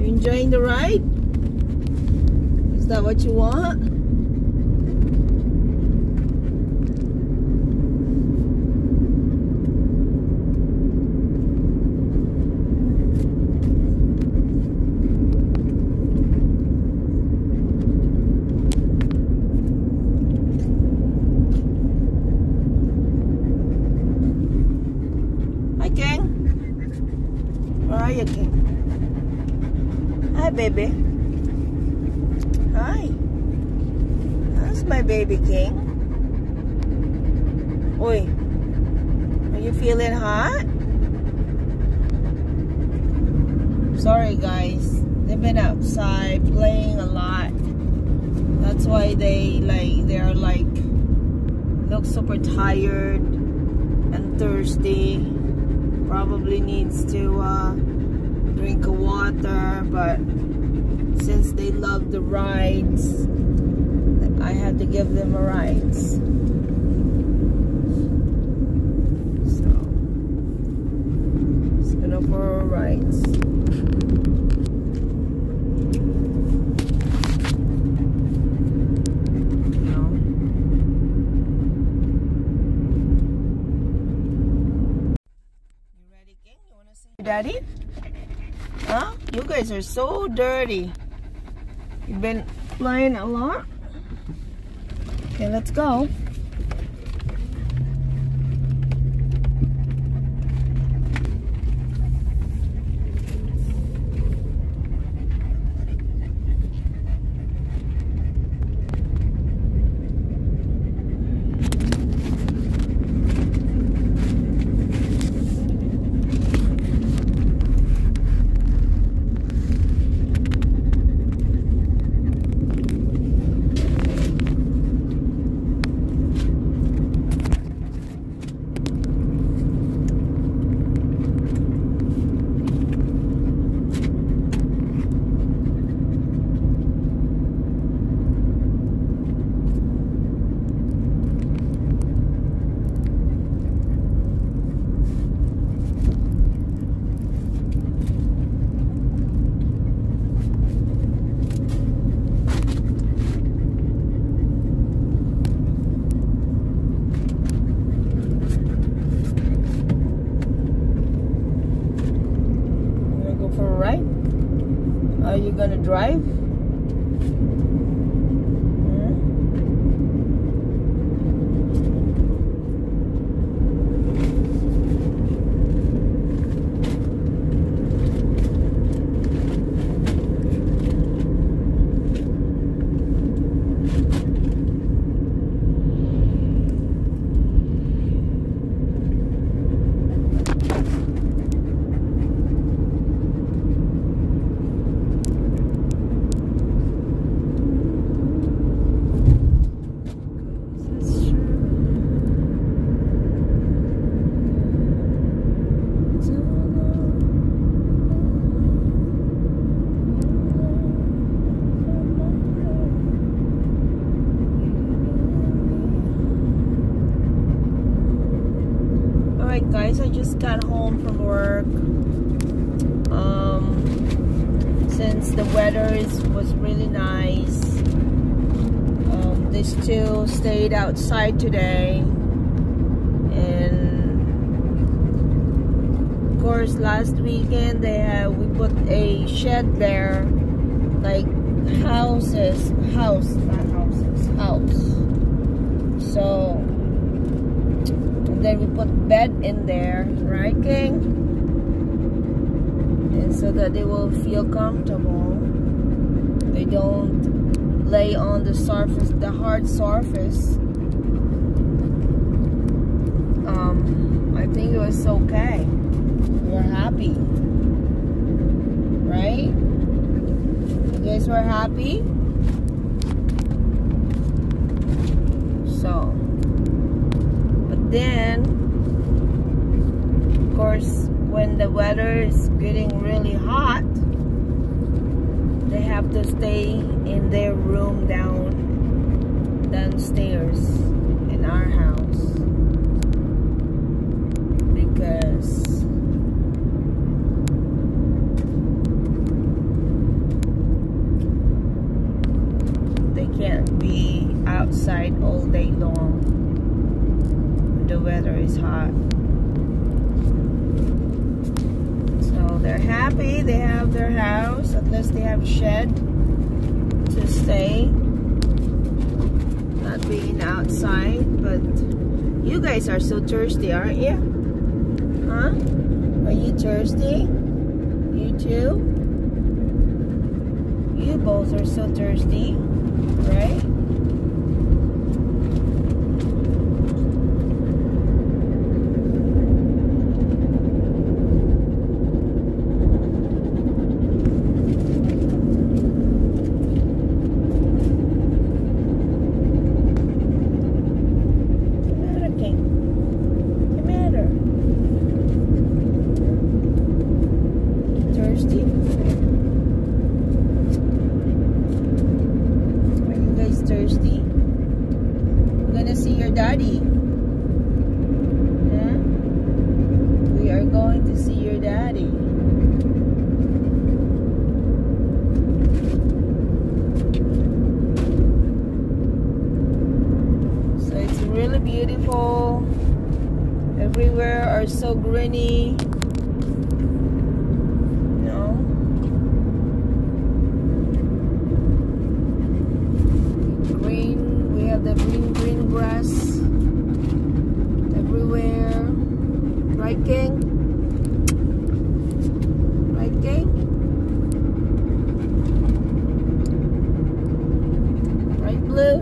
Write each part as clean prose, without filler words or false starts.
enjoying the ride? Is that what you want? Hi, King. Where are you, King? Hi, baby. Hi. That's my baby King. Oi. Are you feeling hot? Sorry, guys. They've been outside playing a lot. That's why they're like look super tired and thirsty. Probably needs to drink of water, but since they love the rides, I have to give them a rides. So it's gonna for rides. You ready, King? You wanna see Daddy? Huh? You guys are so dirty. You've been playing a lot? Okay, let's go. Are you gonna drive? Guys, I just got home from work. Since the weather was really nice, these two stayed outside today, and of course last weekend we put a shed there, like house. So then we put bed in there, right, King? And so that they will feel comfortable. They don't lay on the surface, the hard surface. I think it was okay. We're happy, right? You guys were happy? So then, of course, when the weather is getting really hot, they have to stay in their room downstairs in our house, because be outside all day long. The weather is hot. So they're happy. They have their house. At least they have a shed to stay. Not being outside. But you guys are so thirsty, aren't you? Huh? Are you thirsty? You too? You both are so thirsty, right? Thirsty? We're gonna see your daddy. Yeah? We are going to see your daddy. So it's really beautiful. Everywhere are so greeny. The green grass everywhere. Right, gang? Right, gang? Right, Blue?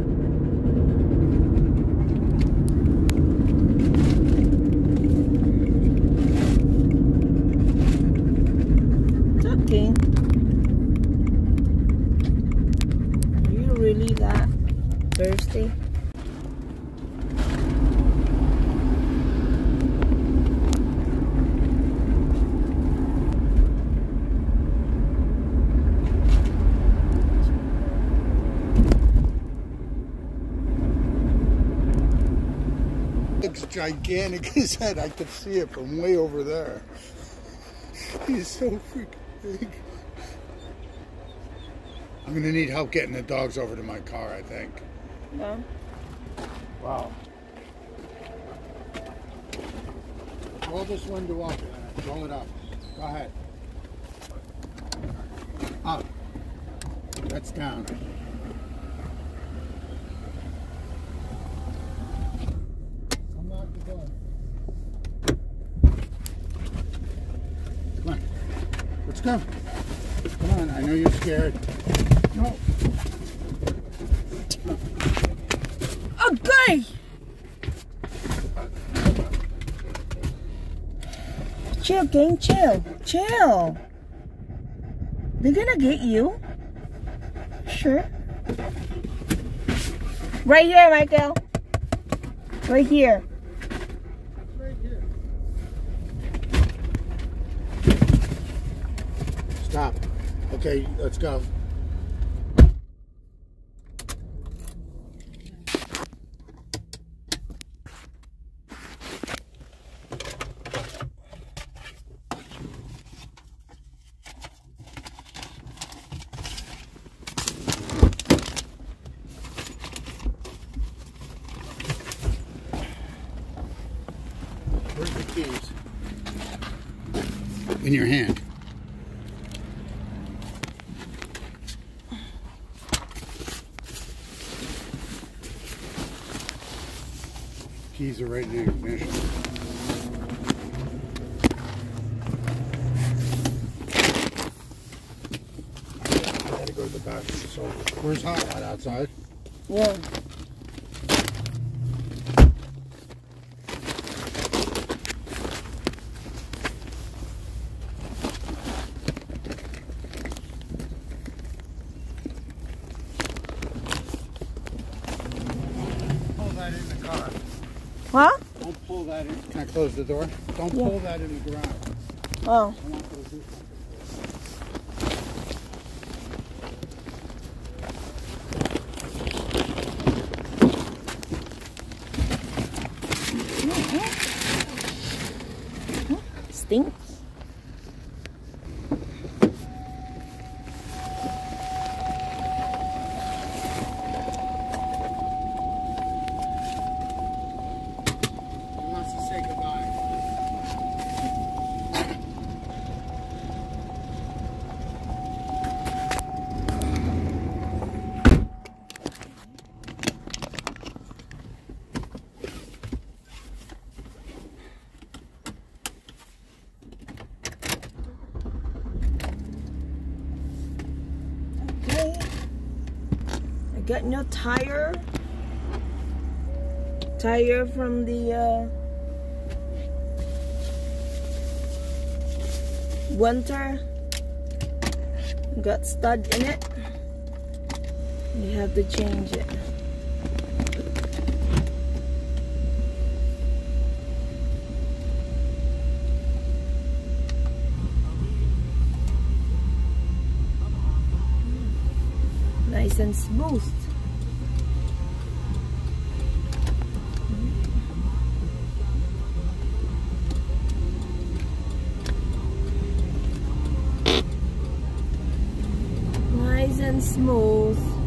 It's okay. Are you really that thirsty? Looks gigantic. His head, I could see it from way over there. He's so freaking big. I'm gonna need help getting the dogs over to my car, I think. Yeah. Wow. Roll this window up. Roll it up. Go ahead. Up. That's down. Unlock the door. Come on. Let's go. Come on. I know you're scared. No. Okay. Chill, gang, chill. Chill. They're gonna get you. Sure. Right here, Michael. Right here. Right here. Stop. Okay, let's go. Where's the keys? In your hand. Keys are right in the ignition. I gotta go to the back. So, where's Hot Rod? Outside? Yeah. In the car. Huh? Don't pull that in. Can I close the door? Don't pull that in the garage. Oh. I want you to do something. Stinks. got no tire from the winter. Got stud in it. You have to change it. Nice and smooth. Nice and smooth.